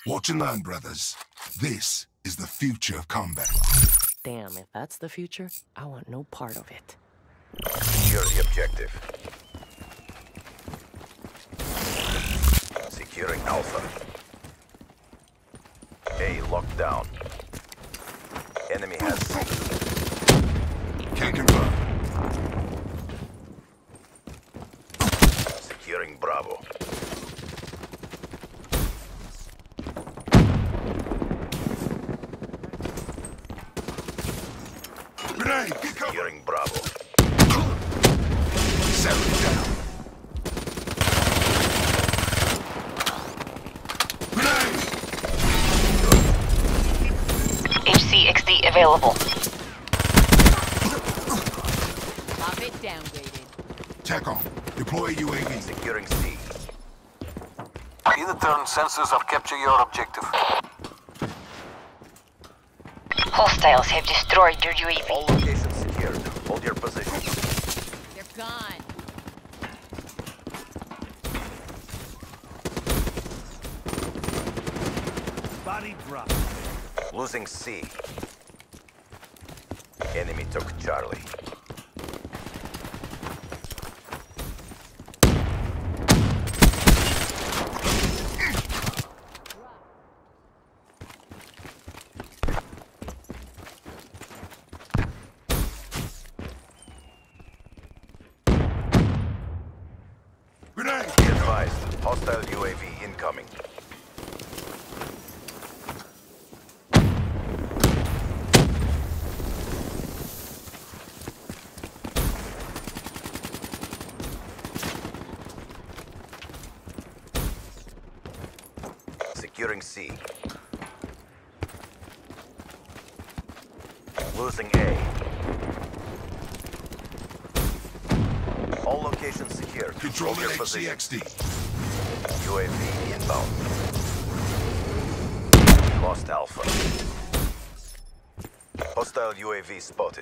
Watch and learn, brothers. This is the future of combat. Damn, if that's the future, I want no part of it. Secure the objective. Securing Alpha. A locked down. Enemy has C. Can confirm. Securing Bravo. Grenade! Get cover! Securing Bravo. Settle down. Grenade! HCXD available. Pop it downgraded. TACOM, deploy UAV. Securing C. Either turn sensors or capture your objective. Hostiles have destroyed your UAV. All locations secured. Hold your position. They're gone. Body drop. Losing C. Enemy took Charlie. Grenade! Be advised. Hostile UAV incoming. Securing C. Losing A. All locations secured. Control Hold your position. HCXD. UAV inbound. Lost Alpha. Hostile UAV spotted.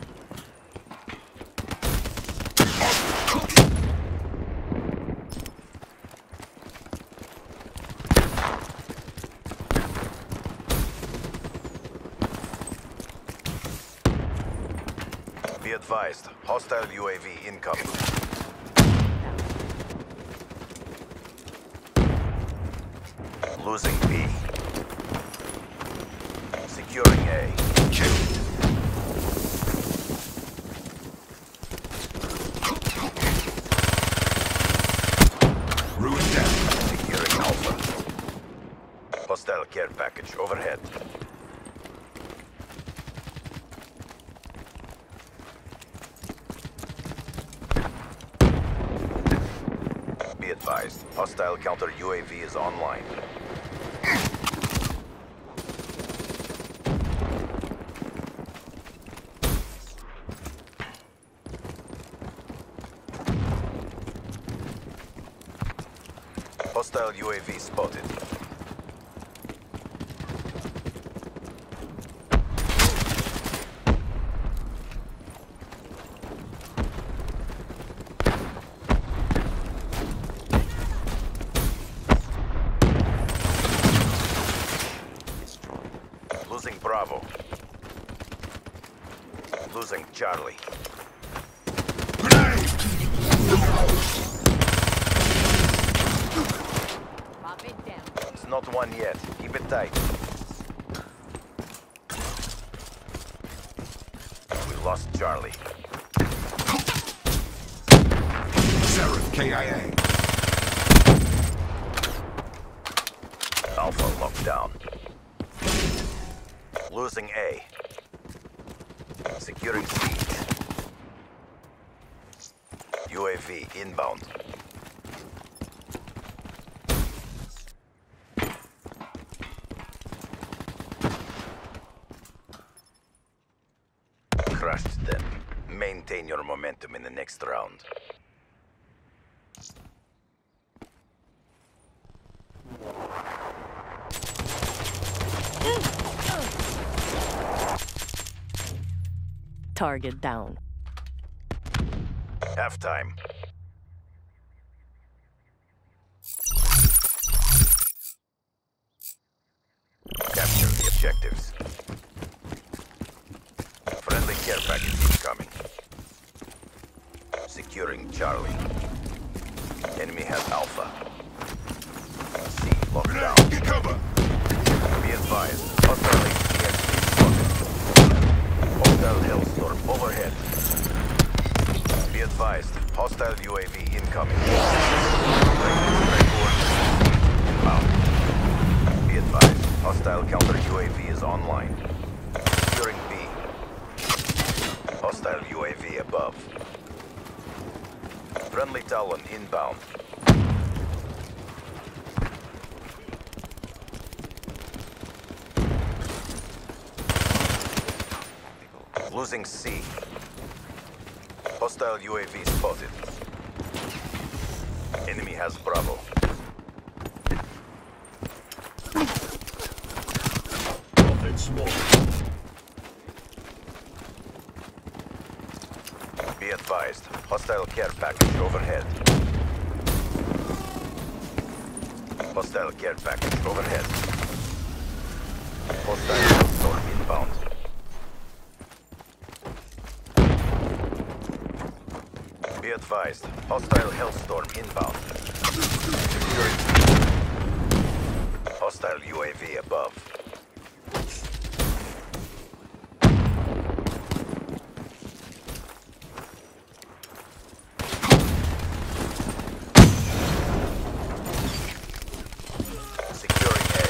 Be advised, hostile UAV incoming. Losing B. Securing A. Killed. Ruin down. Securing Alpha. Hostile care package overhead. Be advised, hostile counter UAV is online. Hostile UAV spotted. Losing Bravo. Losing Charlie. Grenade! Pop it down. It's not one yet. Keep it tight. We lost Charlie. Seraph KIA. Alpha locked down. Losing A. Securing C. UAV inbound. Crushed them. Maintain your momentum in the next round. Target down. Halftime. care package incoming. Securing Charlie. Enemy has Alpha. C locked down. Get cover! Be advised. Hostile HCXD spotted. Hostile Hellstorm overhead. Be advised. Hostile UAV incoming. Inbound. Be advised. Hostile counter UAV is online. Securing B. Hostile UAV above. Friendly Talon inbound. Losing C. Hostile UAV spotted. Enemy has Bravo. Be advised. Hostile care package overhead. Hostile care package overhead. Hostile storm inbound. Be advised. Hostile Hellstorm inbound. Hostile UAV above. Securing A.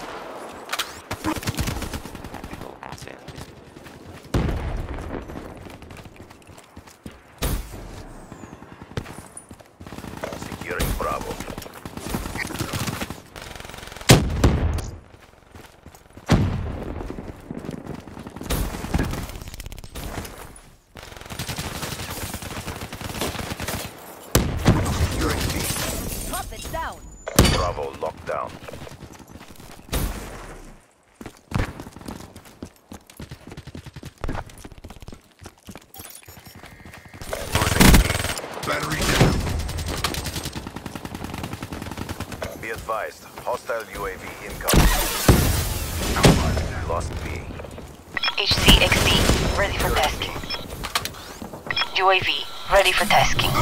Securing Bravo. Securing B. Pop it down. Bravo locked down. Losing B. Battery down. Be advised. Hostile UAV incoming. Lost B. HCXD ready for tasking. UAV ready for tasking.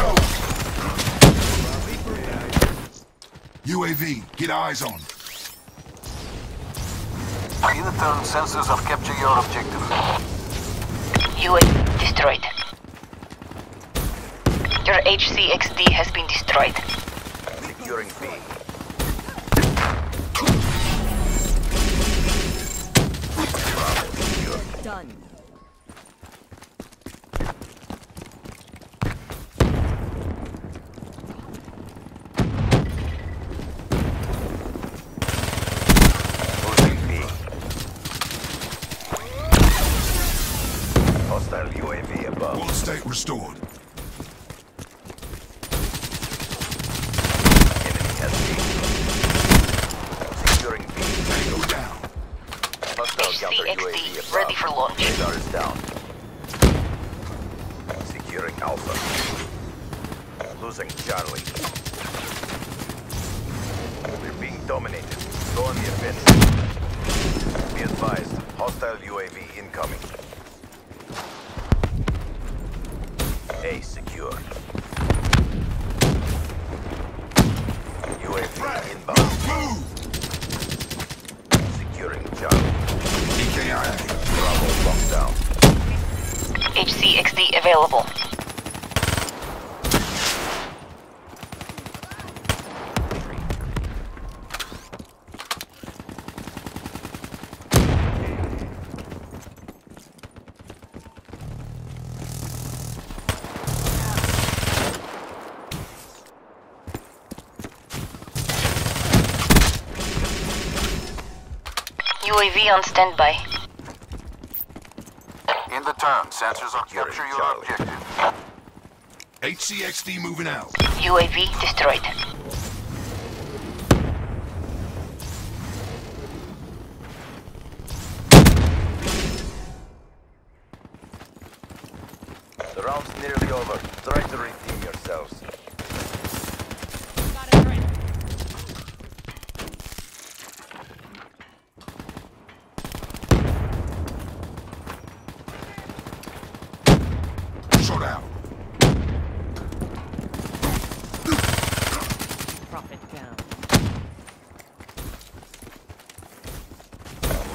UAV, get eyes on. Either turn sensors or capture your objective. UAV destroyed. Your HCXD has been destroyed. Securing B. Bravo secure. Done. Losing B. Hostile UAV above. World state restored. Enemy has B. Securing B. Tango down. Hostile counter UAV HCXD above. ready for launch. Radar is down. Securing Alpha. Losing Charlie. We're being dominated. Go on the offensive. Be advised. Hostile UAV incoming. A secure. UAV inbound. Move! Securing Charlie. EKIA. Bravo locked down. HCXD available. UAV on standby. In the turn, sensors or capture your Charlie. objective. HCXD moving out. UAV destroyed. The round's nearly over. Try to redeem yourselves. Got a threat.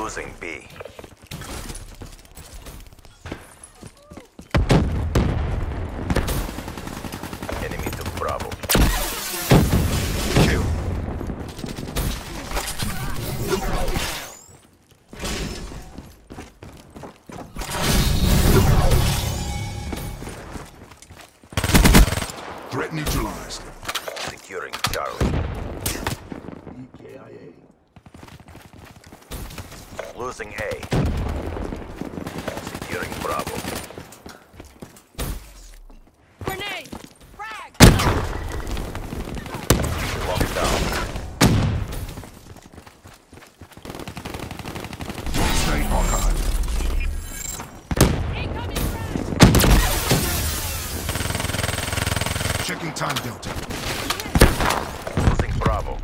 Losing B. Enemy took Bravo. Kill. Threat neutralized. Securing Charlie. Losing A. Securing Bravo. Grenade! Frag! Locked down. Stay archived. Incoming frag! Checking time delta. Losing Bravo.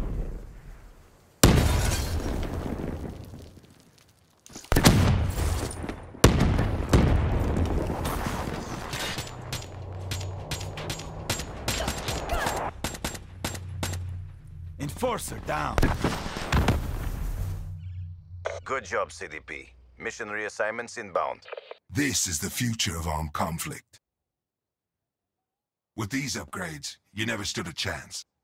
Enforcer down. Good job, CDP. Mission reassignments inbound. This is the future of armed conflict. With these upgrades, you never stood a chance.